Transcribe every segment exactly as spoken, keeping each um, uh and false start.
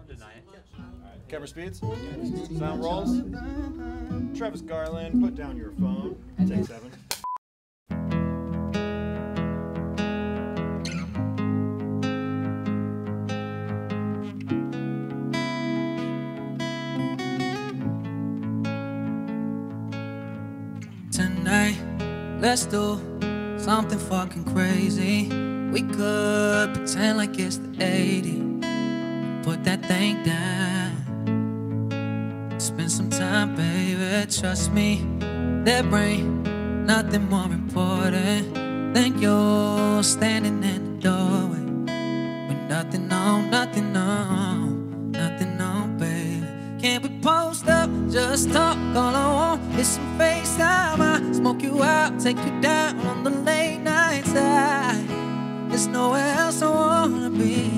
Don't deny it. Alright, camera speeds. Sound rolls. Travis Garland, put down your phone. Take seven. Tonight, let's do something fucking crazy. We could pretend like it's the eighties. Put that thing down. Spend some time, baby, trust me. There ain't nothing more important than you standing in the doorway with nothing on, nothing on, nothing on, baby. Can't we post up, just talk? All I want is some FaceTime. I smoke you out, take you down on the late night side. There's nowhere else I wanna be.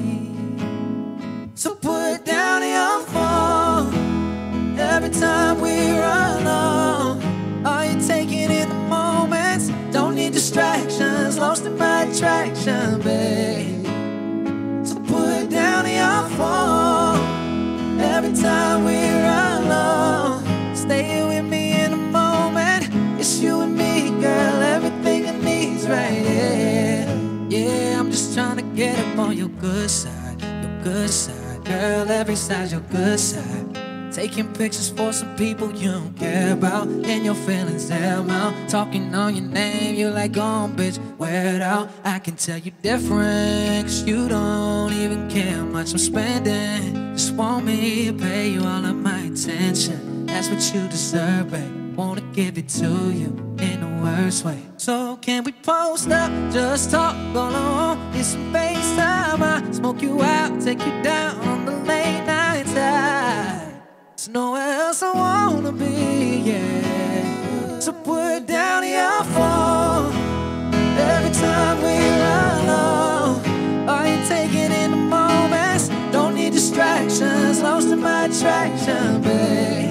So put down your phone every time we're alone. Are you taking in the moments? Don't need distractions, lost in my attraction, babe. So put down your phone every time we're alone. Stay with me in the moment. It's you and me, girl, everything I need's right here. Yeah, I'm just trying to get up on your good side, your good side. Girl, every side's your good side. Taking pictures for some people you don't care about, and your feelings them out. Talking on your name, you like, oh bitch, wear it out. I can tell you different, cause you don't even care how much I'm spending. Just want me to pay you all of my attention. That's what you deserve, babe. Wanna give it to you in the worst way. So can we post up, just talk? All I want is some FaceTime. I smoke you out, take you down on the late night side. There's nowhere else I wanna be, yeah. So put down your phone every time we're alone. Are you taking in the moments? Don't need distractions, lost in my attraction, babe.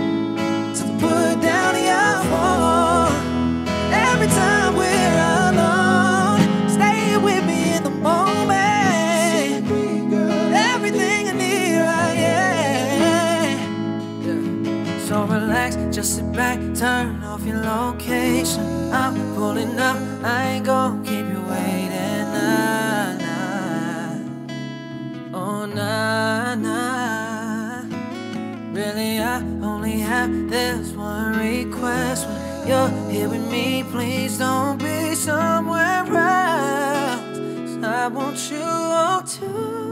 Put down your phone every time we're alone. Stay with me in the moment. Everything I need right here. Yeah. So relax, just sit back, turn off your location. I'm pulling up, I ain't gon' keep you waiting. Nah, nah. Oh, nah, nah. Really, I only have this one request. When you're here with me, please don't be somewhere else. 'Cause I want you all too.